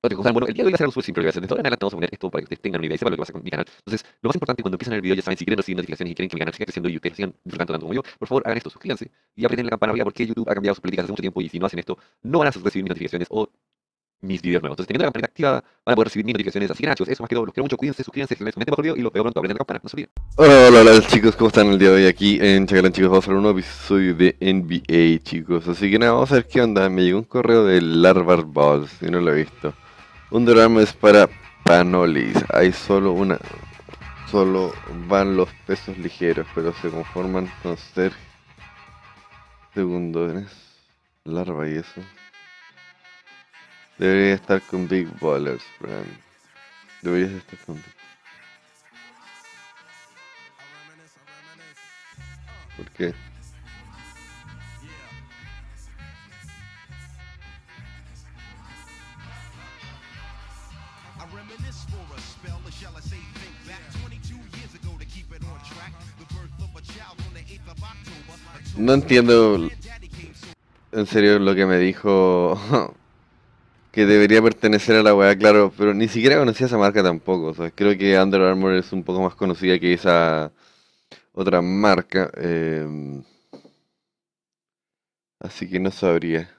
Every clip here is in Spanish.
O sea, bueno, el día de hoy va a ser algo súper simple. Lo que voy a hacer de ahora en adelante vamos a poner esto para que ustedes tengan una idea y sepan lo que pasa con mi canal. Entonces, lo más importante cuando empiezan el video, ya saben, si quieren recibir notificaciones y quieren que mi canal siga creciendo y ustedes sigan disfrutando tanto como yo, por favor hagan esto, suscríbanse y aprieten la campana arriba porque YouTube ha cambiado sus políticas hace mucho tiempo y si no hacen esto, no van a recibir mis notificaciones o mis videos nuevos. Entonces, teniendo la campanita activa, van a poder recibir mis notificaciones. Así que nada, chicos, eso más que todo. Los quiero mucho, cuídense, suscríbanse, les comenten por el video y los veo pronto. Aprieten la campana, no se olviden. Hola, hola, hola chicos, ¿cómo están el día de hoy? Aquí en Chacalán, chicos, vamos a hacer un nuevo episodio de NBA, chicos. Así que nada, vamos a ver qué onda. Me llegó un correo de Larvar Balls, si no lo he visto. Un drama es para Panolis. Hay solo van los pesos ligeros, pero se conforman con ser segundones. Larva y eso. Debería estar con Big Ballers, Brand. Deberías estar con Big. ¿Por qué? No entiendo en serio lo que me dijo que debería pertenecer a la weá, claro, pero ni siquiera conocía esa marca tampoco. O sea, creo que Under Armour es un poco más conocida que esa otra marca. Así que no sabría.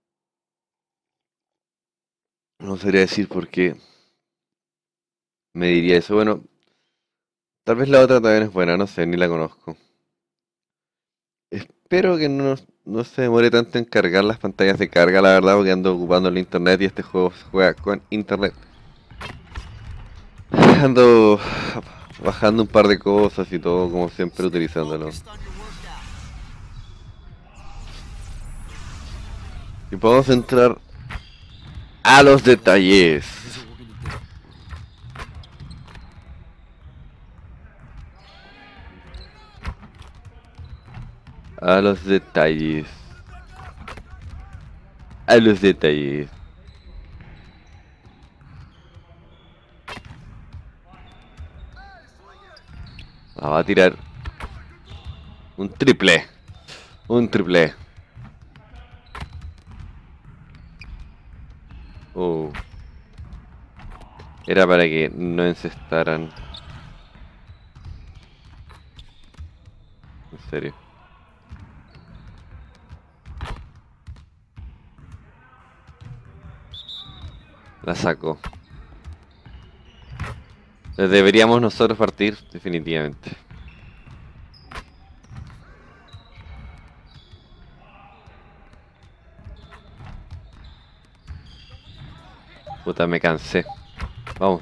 No sabría decir por qué me diría eso. Bueno, tal vez la otra también es buena, no sé, ni la conozco. Espero que no se demore tanto en cargar las pantallas de carga, la verdad, porque ando ocupando el internet y este juego se juega con internet. Ando bajando un par de cosas y todo, como siempre, utilizándolo. Y podemos entrar a los detalles. A los detalles. A los detalles. Ah, va a tirar un triple. Un triple. Oh. Era para que no encestaran. En serio. La sacó. Deberíamos nosotros partir, definitivamente. Puta, me cansé. Vamos.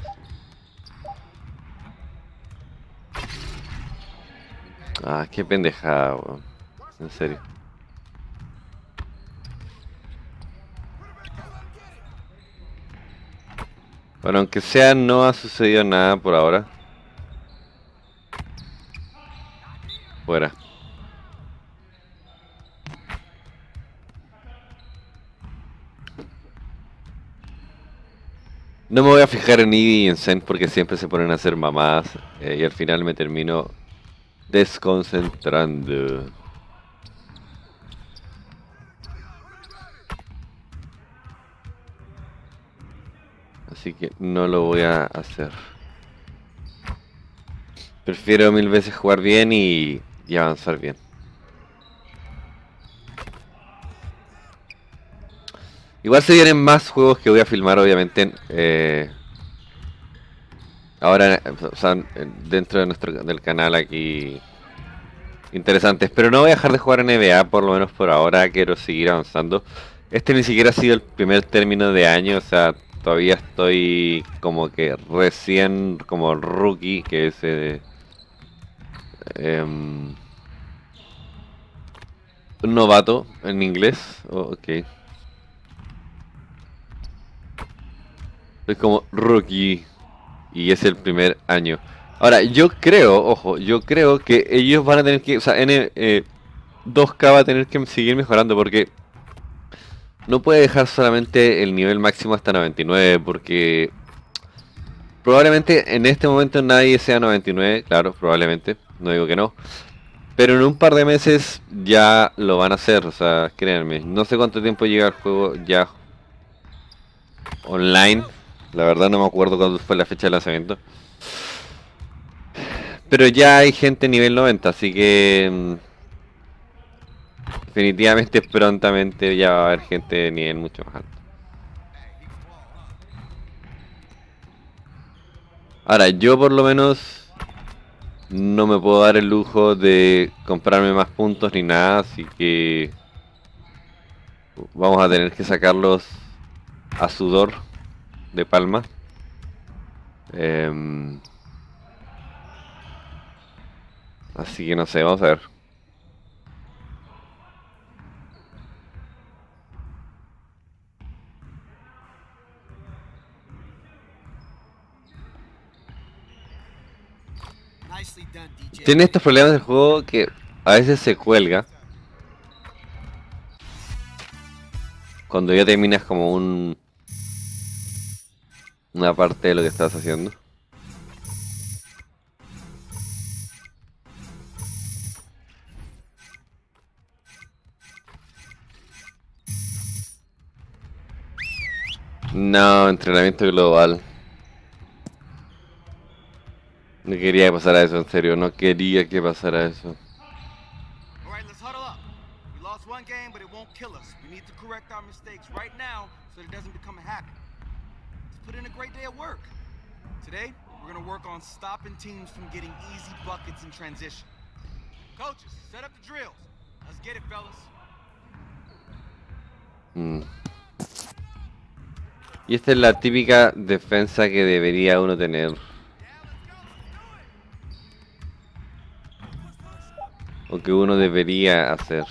Ah, qué pendejada, weón. En serio. Bueno, aunque sea, no ha sucedido nada por ahora. Fuera. No me voy a fijar en Eevee y en Zen porque siempre se ponen a hacer mamadas y al final me termino desconcentrando. Así que no lo voy a hacer. Prefiero mil veces jugar bien y avanzar bien. Igual se vienen más juegos que voy a filmar, obviamente, ahora, o sea, dentro de del canal aquí, interesantes. Pero no voy a dejar de jugar NBA, por lo menos por ahora, quiero seguir avanzando. Este ni siquiera ha sido el primer término de año, o sea, todavía estoy como que recién, como rookie, que es... un novato en inglés, ok. Soy como rookie y es el primer año. Ahora, yo creo, ojo, yo creo que ellos van a tener que, o sea, 2K va a tener que seguir mejorando porque no puede dejar solamente el nivel máximo hasta 99 porque probablemente en este momento nadie sea 99, claro, probablemente, no digo que no. Pero en un par de meses ya lo van a hacer, o sea, créanme. No sé cuánto tiempo llega el juego ya online. La verdad no me acuerdo cuándo fue la fecha de lanzamiento. Pero ya hay gente nivel 90, así que definitivamente prontamente ya va a haber gente de nivel mucho más alto. Ahora, yo por lo menos no me puedo dar el lujo de comprarme más puntos ni nada, así que vamos a tener que sacarlos a sudor de palma. Em, Así que no sé, vamos a ver. Tiene estos problemas del juego que a veces se cuelga cuando ya terminas como una parte de lo que estás haciendo. No, entrenamiento global. No quería que pasara eso, en serio, no quería que pasara eso. Alright, let's huddle up. We lost one game, but it won't kill us. We need to correct our mistakes right now so it doesn't become a habit. Let's put in a great day of work. Today, we're gonna work on stopping teams from getting easy buckets in transition. Coaches, set up the drills. Let's get it, fellas. Y esta es la típica defensa que debería uno tener. O que uno debería hacer.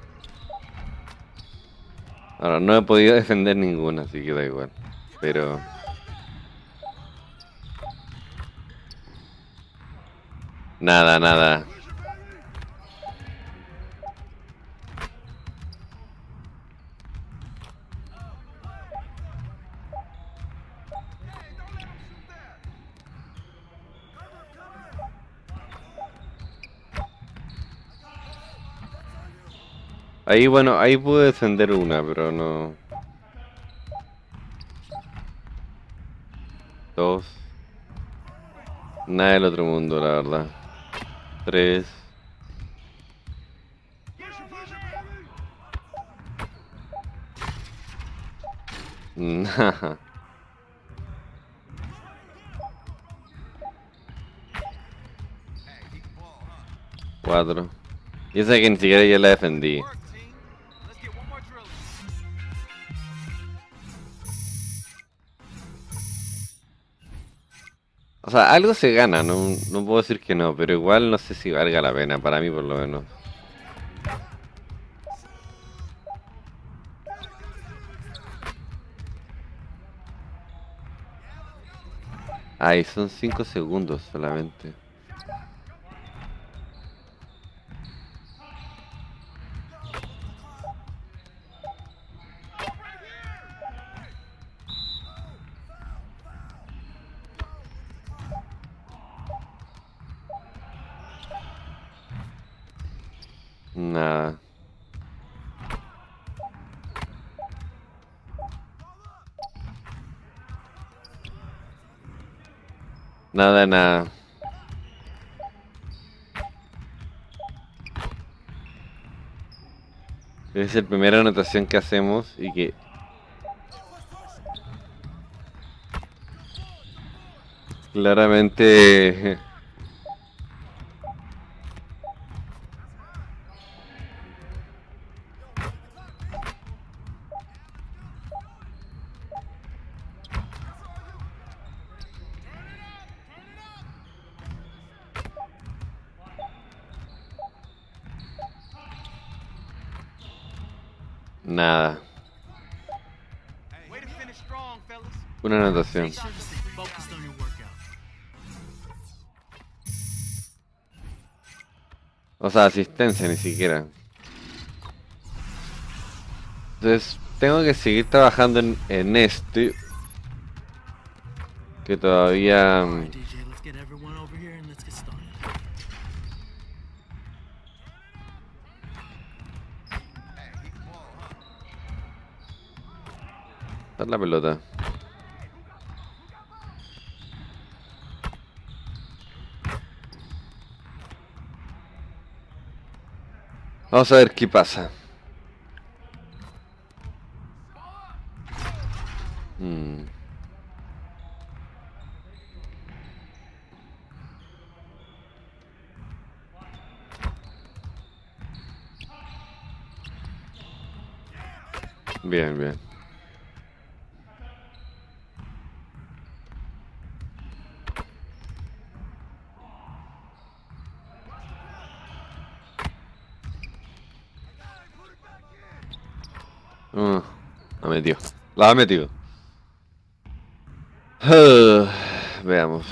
Ahora, no he podido defender ninguna, así que da igual. Pero... nada, nada. Ahí, bueno, ahí pude defender una, pero no... Dos. Nada del otro mundo, la verdad. Tres. Nada. Cuatro. Y esa que ni siquiera ya la defendí. Work, team. Let's get one more drill in. O sea, algo se gana, no puedo decir que no, pero igual no sé si valga la pena, para mí por lo menos. Ay, son 5 segundos solamente. Nada. Nada, nada. Es la primera anotación que hacemos y que... claramente... nada. Way to finish strong, fellas. Una anotación. Focused on your workout. O sea, asistencia ni siquiera. Entonces, tengo que seguir trabajando en este. Que todavía... Alright, DJ, let's get everyone over here and let's get started. Dar la pelota. Vamos a ver qué pasa. Mm. Bien, bien. La ha metido. La ha metido. Veamos.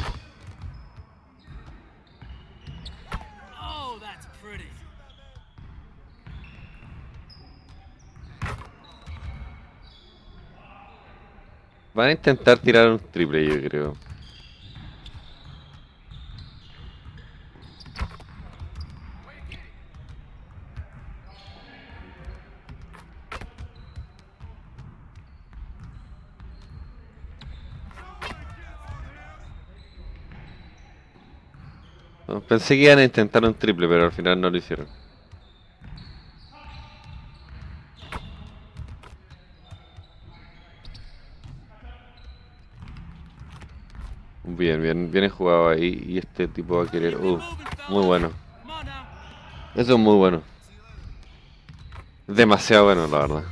Oh, that's pretty. Van a intentar tirar un triple, yo creo. No, pensé que iban a intentar un triple, pero al final no lo hicieron. Bien, bien, bien jugado ahí. Y este tipo va a querer. Muy bueno. Come on now. Eso es muy bueno. Demasiado bueno, la verdad.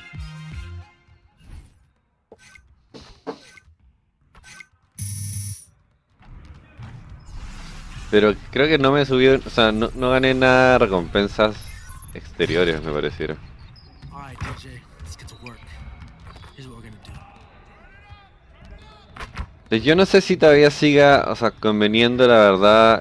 Pero creo que no me subió, o sea, no gané nada de recompensas exteriores, me pareciera. All right, DJ, let's get to work. Here's what we're gonna do. Yo no sé si todavía siga, o sea, conveniendo la verdad.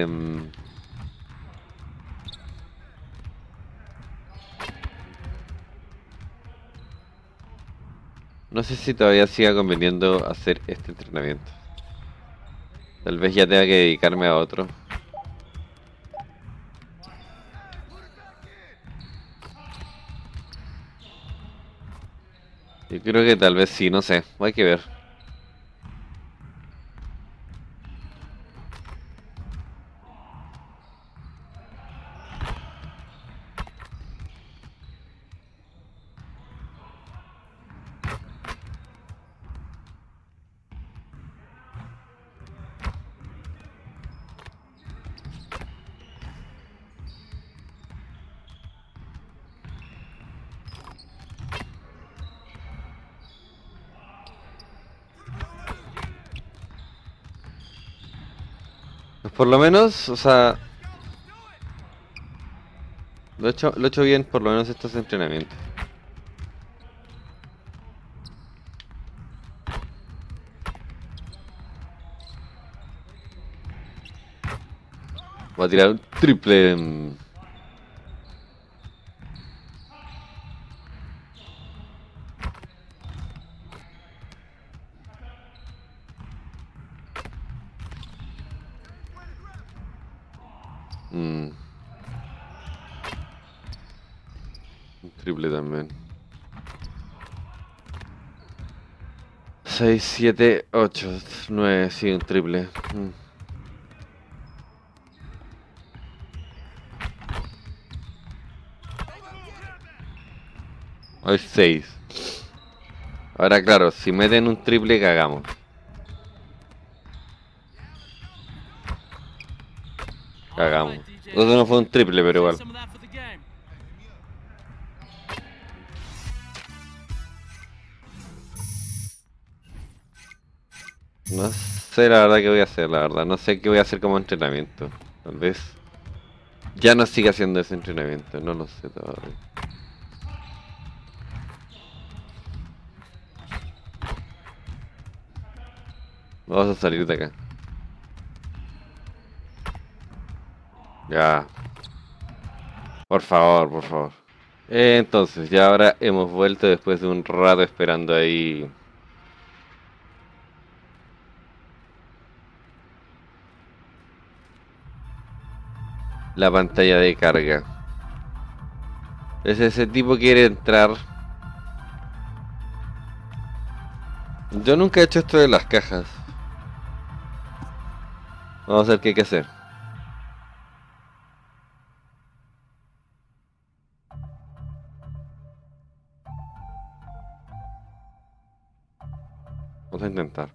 No sé si todavía siga conveniendo hacer este entrenamiento. Tal vez ya tenga que dedicarme a otro. Yo creo que tal vez sí, no sé, hay que ver. Pues por lo menos, o sea, lo he hecho bien por lo menos estos entrenamientos. Voy a tirar un triple. Un triple también. 6, 7, 8, 9, sí, un triple. Hay 6. Ahora claro, si meten un triple cagamos. Cagamos. Eso no fue un triple, pero igual. Some of that for the game. No sé la verdad qué voy a hacer, la verdad. No sé qué voy a hacer como entrenamiento. Tal vez ya no siga haciendo ese entrenamiento, no lo sé todavía. Vamos a salir de acá. Ya. Por favor, por favor. Entonces, ya ahora hemos vuelto después de un rato esperando ahí. La pantalla de carga. Ese tipo quiere entrar. Yo nunca he hecho esto de las cajas. Vamos a ver qué hay que hacer. Vamos a intentar.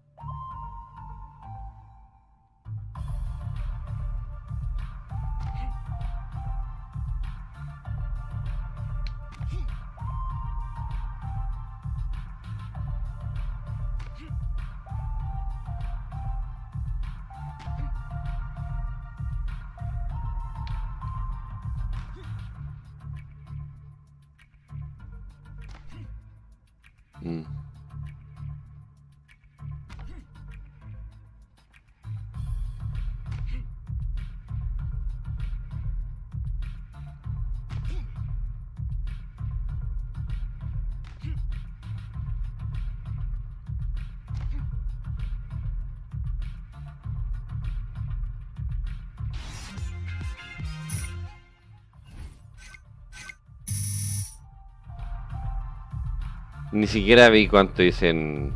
Ni siquiera vi cuánto hice en...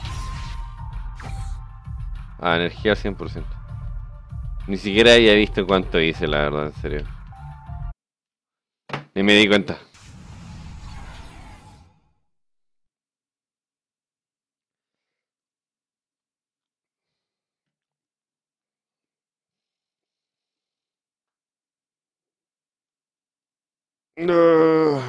Ah, energía al 100%. Ni siquiera había visto cuánto hice, la verdad, en serio. Ni me di cuenta. No.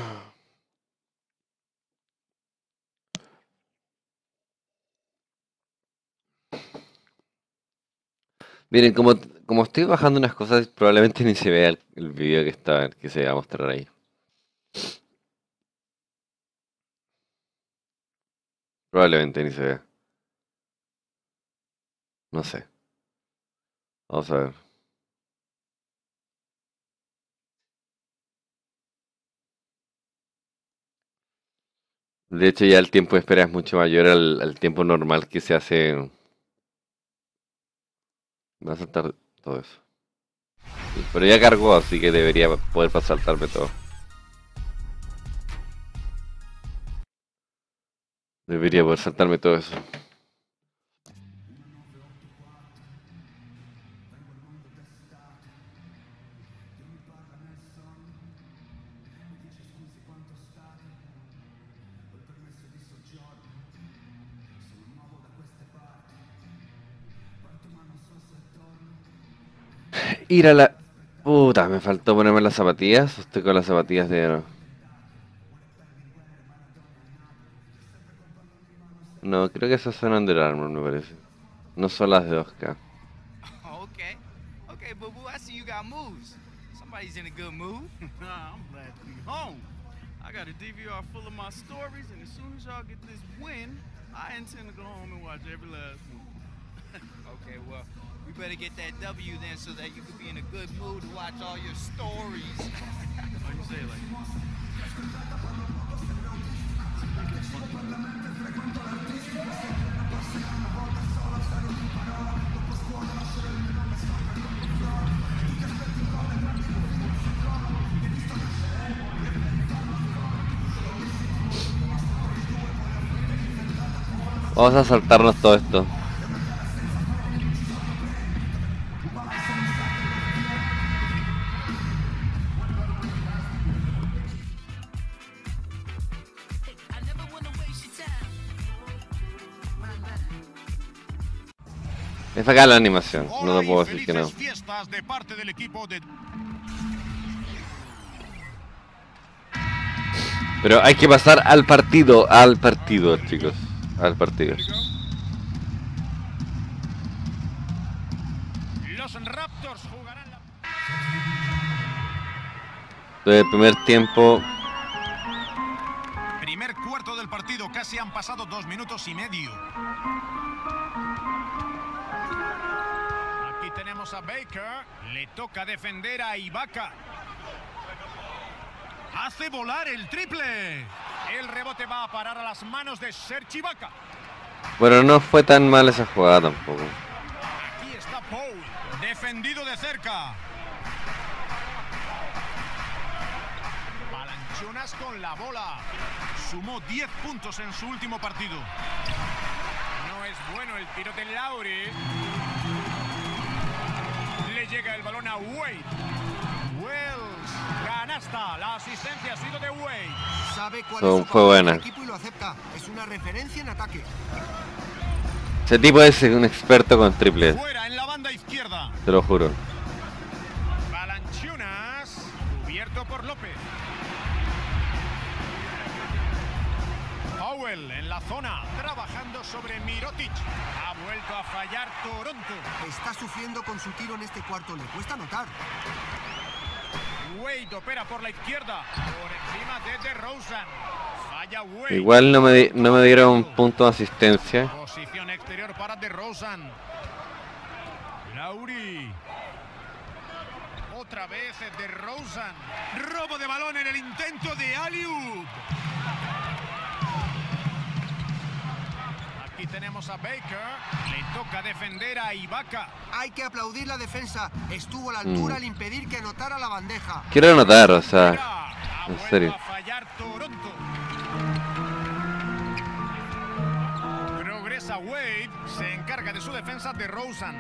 Miren, como estoy bajando unas cosas, probablemente ni se vea el video que se va a mostrar ahí. Probablemente ni se vea. No sé. Vamos a ver. De hecho, ya el tiempo de espera es mucho mayor al tiempo normal que se hace. Va a saltar todo eso. Sí, pero ya cargó, así que debería poder saltarme todo. Debería poder saltarme todo eso. Ir a la... Puta, me faltó ponerme las zapatillas. Estoy con las zapatillas de... No, creo que esas son Under Armour, me parece. No son las de 2K. Okay. Okay, boo-boo, I see you got moves. Somebody's in a good mood. I'm glad to be home. I got a DVR full of my stories, and as soon as y'all get this win, I intend to go home and watch every last one. Okay, well, we better get that W then so that you can be in a good mood to watch all your stories. Why you say it like Vamos a saltarnos todo esto. Es acá la animación, no te puedo decir que no. Pero hay que pasar al partido, chicos, al partido. Los Raptors jugarán la... Entonces, el primer tiempo. Primer cuarto del partido, casi han pasado 2 minutos y medio. Aquí tenemos a Baker, le toca defender a Ibaka. Hace volar el triple. El rebote va a parar a las manos de Serge Ibaka. Bueno, no fue tan mal esa jugada tampoco. Aquí está Paul, defendido de cerca. Balanchunas con la bola. Sumó 10 puntos en su último partido. No es bueno el tiro de Lauri. Le llega el balón a Wade. Wells, canasta. La asistencia ha sido de Wade. Sabe cuál es su Fue buena. equipo y lo acepta. Es una referencia en ataque. Ese tipo es un experto con triples, Fuera en la banda izquierda. te lo juro. Balanchunas, cubierto por López. Powell en la zona, trabajando sobre Mirotic. Ha vuelto a fallar Toronto. Está sufriendo con su tiro en este cuarto, le cuesta anotar. Wade opera por la izquierda, por encima de DeRozan. Falla Wade. Igual no me dieron punto de asistencia. Posición exterior para DeRozan. Lauri. Otra vez DeRozan. Robo de balón en el intento de alley-oop. Aquí tenemos a Baker. Le toca defender a Ibaka. Hay que aplaudir la defensa. Estuvo a la altura al impedir que anotara la bandeja. Quiero anotar, o sea, Ha en vuelto serio. a fallar Toronto. Progresa Wade. Se encarga de su defensa de Rosen.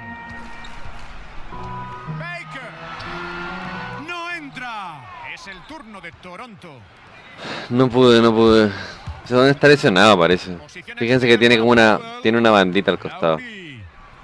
Baker. No entra. Es el turno de Toronto. No pude. Se van a estar lesionado, parece. Fíjense que tiene como una bandita al costado. Lauri.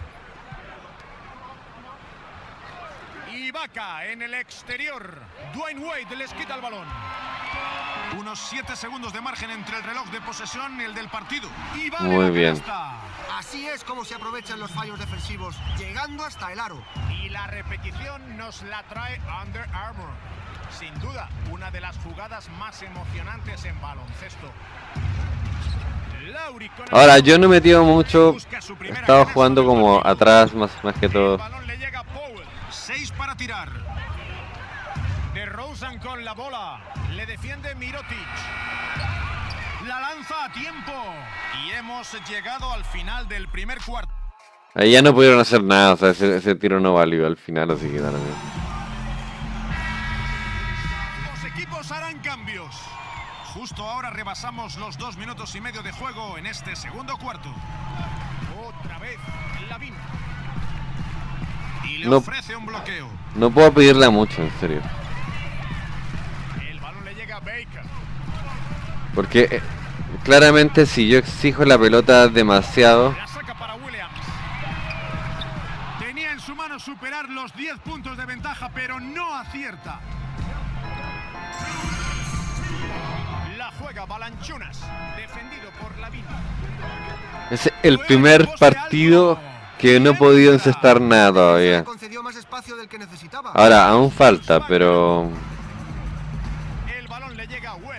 Ibaka en el exterior. Dwayne Wade les quita el balón. Unos 7 segundos de margen entre el reloj de posesión y el del partido. Y vale Muy la bien. canasta. Así es como se aprovechan los fallos defensivos, llegando hasta el aro. Y la repetición nos la trae Under Armour. Sin duda, una de las jugadas más emocionantes en baloncesto. Lauri con el Ahora, balón. yo no he metido mucho. Busca su He primera estado canasta jugando del como partido. atrás más que El todo. balón le llega a Powell. 6 para tirar. DeRozan con la bola. Le defiende Mirotic. La lanza a tiempo. Y hemos llegado al final del primer cuarto. Ahí ya no pudieron hacer nada, o sea, ese tiro no valió al final, así que nada. Los equipos harán cambios. Justo ahora rebasamos los 2 minutos y medio de juego en este segundo cuarto. Otra vez Lavin. Y le No. ofrece un bloqueo. No puedo pedirle mucho, en serio. El balón le llega a Baker. Porque claramente si yo exijo la pelota demasiado, La saca para Williams. Tenía en su mano superar los 10 puntos de ventaja, pero no acierta. La juega Balanchunas, defendido por Lavin. es el primer partido que no he podido encestar nada Le todavía. concedió más espacio del que necesitaba. Ahora, aún falta, pero El balón le llega a Wells.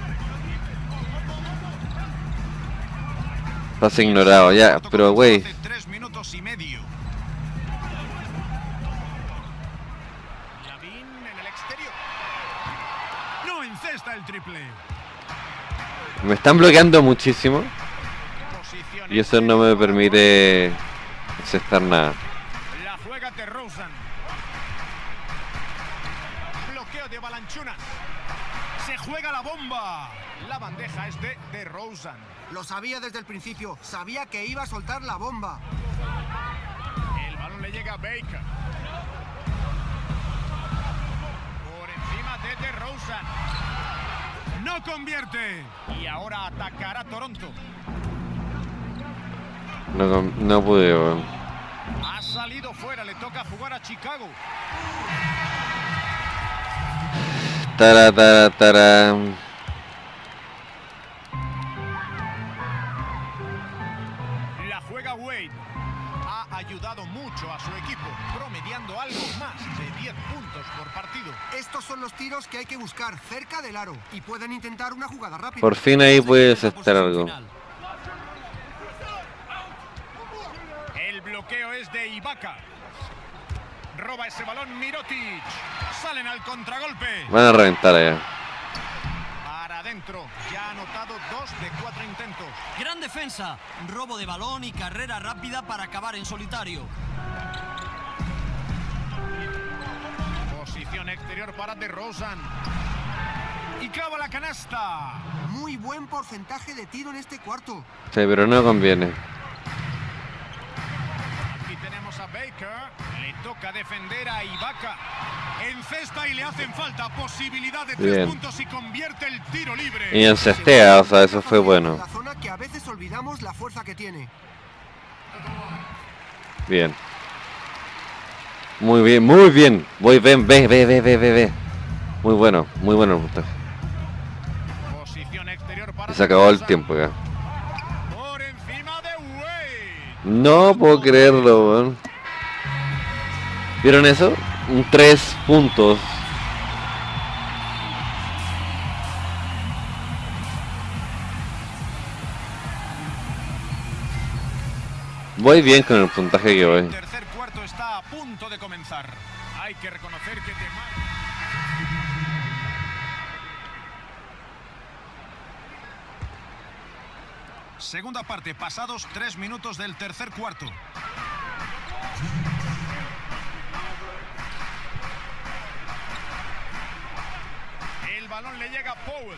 pasa ignorado ya, pero güey. Hace 3 minutos y medio. Lavin en el exterior. No encesta el triple. Me están bloqueando muchísimo Posición y eso no me exterior. permite encestar nada. La juega DeRozan. Bloqueo de Balanchunas. Se juega la bomba. La bandeja es de DeRozan. Lo sabía desde el principio, sabía que iba a soltar la bomba. El balón le llega a Baker. Por encima de DeRozan. No convierte. Y ahora atacará Toronto. No pude, weón. Ha salido fuera. Le toca jugar a Chicago. Tara. La juega Wade. Ha ayudado mucho a su equipo, promediando algo más de 10 puntos por partido. Estos son los tiros que hay que buscar cerca del aro y pueden intentar una jugada rápida. Por fin ahí puedes estar algo. El bloqueo es de Ibaka. Roba ese balón Mirotic. Salen al contragolpe. Van a reventar allá. Para adentro. Ya ha anotado 2 de 4 intentos. Gran defensa, robo de balón y carrera rápida para acabar en solitario. Posición exterior para DeRozan. Y clava la canasta. Muy buen porcentaje de tiro en este cuarto. Sí, pero no conviene. Aquí tenemos a Baker. Le toca defender a Ibaka. Encesta y le hacen falta. Posibilidad de 3 Bien. puntos y convierte el tiro libre. Y encestea, o sea, eso fue bueno. La zona que a veces olvidamos la fuerza que tiene. Bien. Muy bien, muy bien. Voy, ven, ve. Muy bueno el puntaje. Posición exterior para Y se acabó el DeRozan. tiempo ya. Por encima de Wade. No puedo creerlo, weón. ¿Vieron eso? Un 3 puntos. Voy bien con el puntaje que voy. El tercer cuarto está a punto de comenzar. Hay que reconocer que te Segunda parte, pasados 3 minutos del tercer cuarto. El balón le llega a Powell.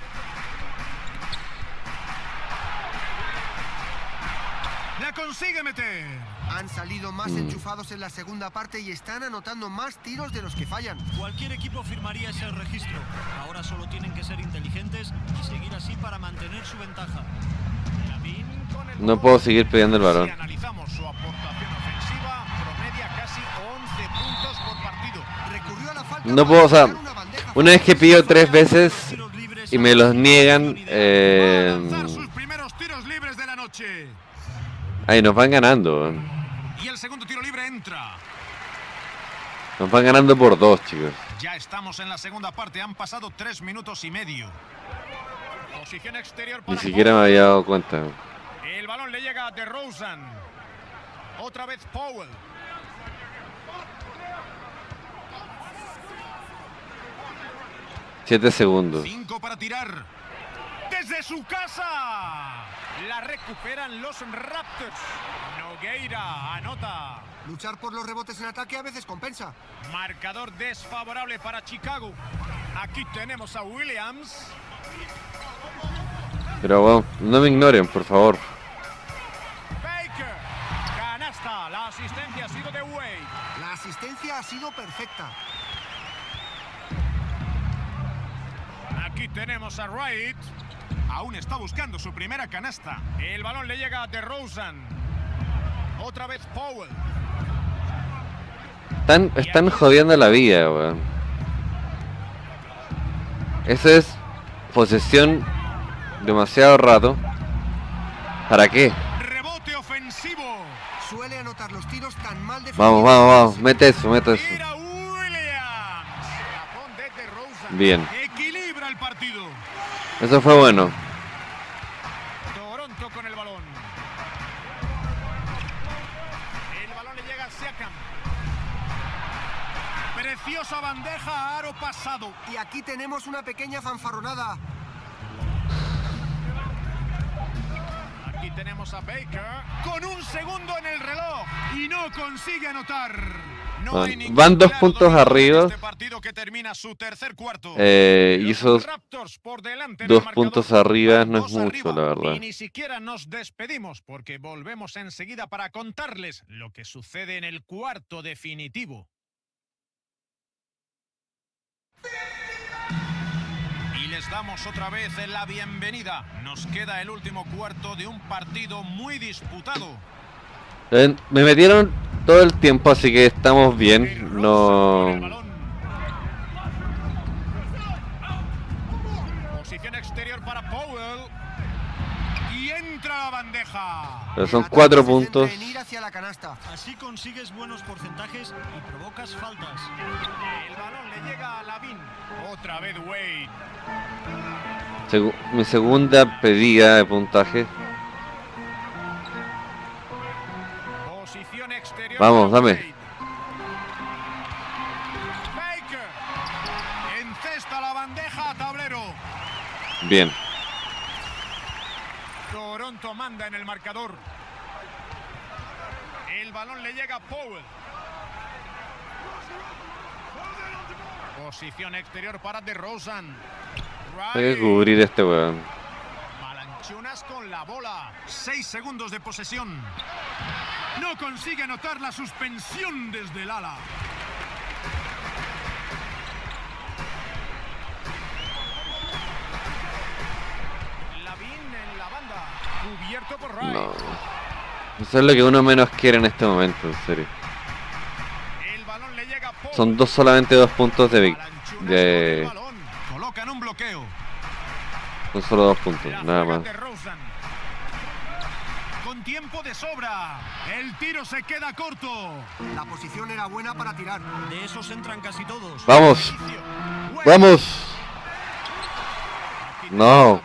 La consigue meter. Han salido más enchufados en la segunda parte y están anotando más tiros de los que fallan. Cualquier equipo firmaría ese registro. Ahora solo tienen que ser inteligentes y seguir así para mantener su ventaja. Lavin con el No puedo seguir pidiendo el balón. Si analizamos su aportación ofensiva, promedia casi 11 puntos por partido. Recurrió a la falta No para puedo, o sea, crear una bandeja una vez que pido 3 veces Tiros libres y me los niegan, Va a lanzar sus primeros tiros libres de la noche. ahí nos van ganando, weón. Y el segundo tiro libre entra. Nos van ganando por 2, chicos. Ya estamos en la segunda parte. Han pasado 3 minutos y medio. Posición exterior Ni para siquiera me había dado cuenta. El balón le llega a DeRozan. Otra vez Powell. Siete segundos. 5 para tirar. Desde su casa. La recuperan los Raptors. Nogueira anota. Luchar por los rebotes en ataque a veces compensa. Marcador desfavorable para Chicago. Aquí tenemos a Williams. Pero bueno, no me ignoren, por favor. Baker. Canasta. La asistencia ha sido de Wade. La asistencia ha sido perfecta. Aquí tenemos a Wright. Aún está buscando su primera canasta. El balón le llega a DeRozan. Otra vez Powell. Están jodiendo la vida, weón. Eso es posesión demasiado rato. ¿Para qué? Rebote ofensivo. Suele anotar los tiros tan mal Vamos, defendidos. vamos. Mete eso. Tira Williams. Tapón de DeRozan. Bien. Equilibra el partido. Eso fue bueno. Toronto con el balón. El balón le llega a Siakam. Preciosa bandeja a aro pasado. Y aquí tenemos una pequeña fanfarronada. Aquí tenemos a Baker con un segundo en el reloj y no consigue anotar. No hay ningún Van 2 claro puntos dominador arriba. en este partido que termina su tercer cuarto. Y Los esos Raptors por delante en 2 el marcador. puntos arriba no es Dos mucho, arriba. la verdad. Y ni siquiera nos despedimos porque volvemos enseguida para contarles lo que sucede en el cuarto definitivo. Y les damos otra vez la bienvenida. Nos queda el último cuarto de un partido muy disputado. Me metieron todo el tiempo, así que estamos bien. DeRozan con el No. balón. Posición exterior para Powell. Y entra la bandeja. Pero son El ataque 4 se centra puntos. en ir hacia la canasta. Así consigues buenos porcentajes y provocas faltas. El balón le llega a Lavin. Otra vez Wade. Mi segunda pedida de puntaje. Posición exterior. Vamos, para dame. Wade. Baker. Encesta la bandeja a tablero. Bien. Toronto manda en el marcador. El balón le llega a Powell. Posición exterior para DeRozan. Hay que cubrir este weón. Malanchunas con la bola. 6 segundos de posesión. No consigue anotar la suspensión desde el ala. Lavin en la banda. Cubierto por Wright. No. Eso es lo que uno menos quiere en este momento, en serio. El balón le llega poco. Son solamente 2 puntos de Balanchunas con el balón. Colocan un bloqueo. Son solo 2 puntos, La nada juega más. de Rosen. Con tiempo de sobra. El tiro se queda corto. La posición era buena para tirar. De esos entran casi todos. ¡Vamos! ¡Vamos! No.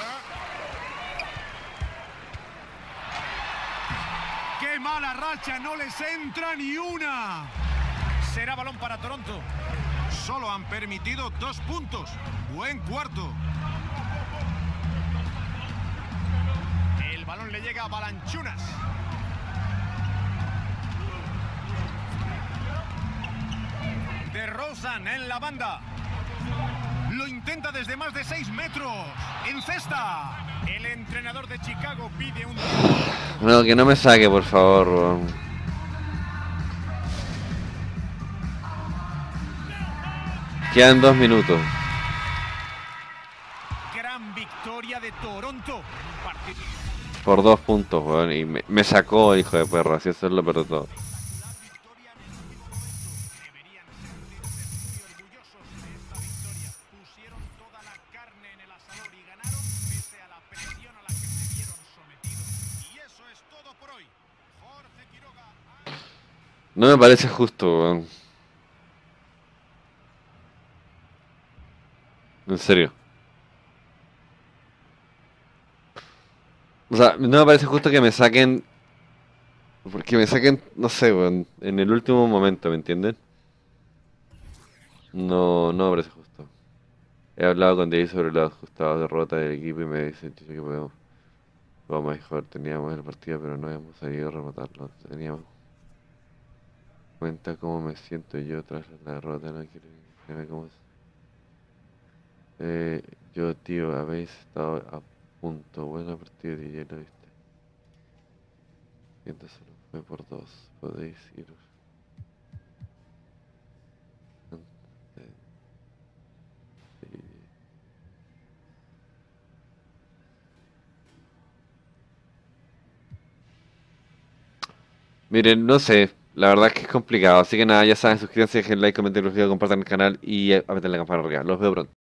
¡Qué mala racha! No les entra ni una. Será balón para Toronto. Solo han permitido 2 puntos. Buen cuarto. El balón le llega a Balanchunas. De Rosen en la banda. Lo intenta desde más de 6 metros. En cesta. El entrenador de Chicago pide un... No, que no me saque, por favor, weón. Quedan 2 minutos. Gran victoria de Toronto. Partido... Por 2 puntos, weón. Y me sacó, hijo de perra. Así eso es lo peor de todo. Deberían sentirse muy orgullosos de esta victoria. Pusieron toda la carne en el asador y ganaron pese a la presión a la que se vieron sometidos. Y eso es todo por hoy. Jorge Quiroga. No me parece justo, weón. En serio. O sea, no me parece justo que me saquen. Porque me saquen, no sé, weón, en el último momento, ¿me entienden? No, no me parece justo. He hablado con David sobre la ajustada derrota del equipo y me dicen que vamos mejor, teníamos el partido, pero no hemos sabido rematarlo. Teníamos cuenta cómo me siento yo tras la derrota, no quiero imaginarme cómo es. Yo, tío, habéis estado a punto. Buen partido de hielo, viste. Siento solo fue por 2. Podéis iros. Sí. Miren, no sé. La verdad es que es complicado. Así que nada, ya saben, suscríbanse, dejen like, comenten los videos, compartan el canal y aprieten la campana arriba. Los veo pronto.